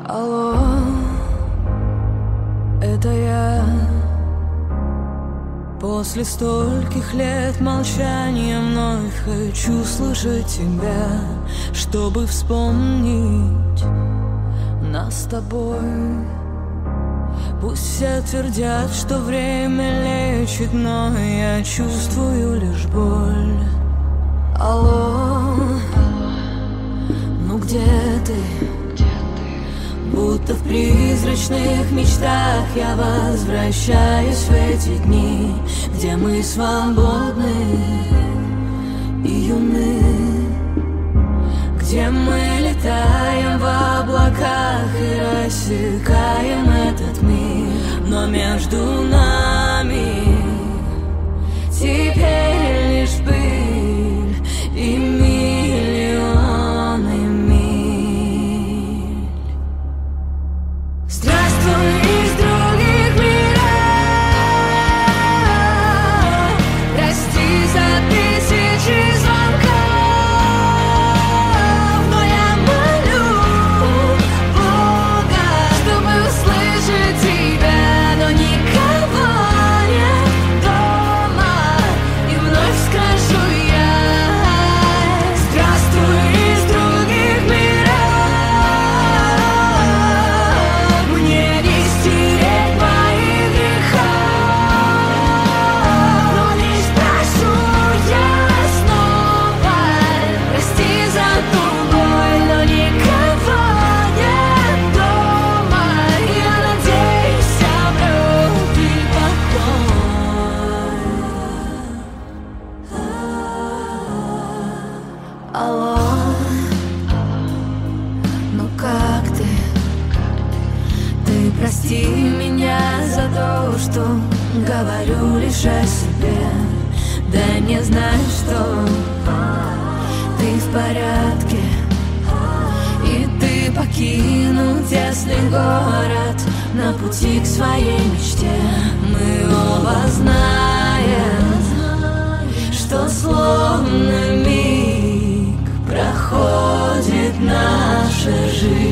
Алло, это я. После стольких лет молчания вновь хочу слышать тебя, чтобы вспомнить нас с тобой. Пусть все твердят, что время лечит, но я чувствую лишь боль. Алло, ну где ты? Будто в призрачных мечтах я возвращаюсь в эти дни, где мы свободны и юны, где мы летаем в облаках и рассекаем этот мир. Но между нами теперь лишь пыль и миллионы миль. Здравствуй из других миров, прости за тысячи звонков, но я молю Бога, чтобы услышать тебя, но никого нет дома, и вновь скажу я: здравствуй из других миров. Мне не стереть моих грехов, но лишь прошу я снова: прости за ту боль, но никого нет дома. Я надеюсь, обрёл ты покой. Алло, ну как ты? Ты прости меня за то, что говорю лишь о себе. Дай мне знать, что ты в порядке, и ты покинул тесный город на пути к своей мечте. Мы оба знаем, что словно миг проходит наша жизнь.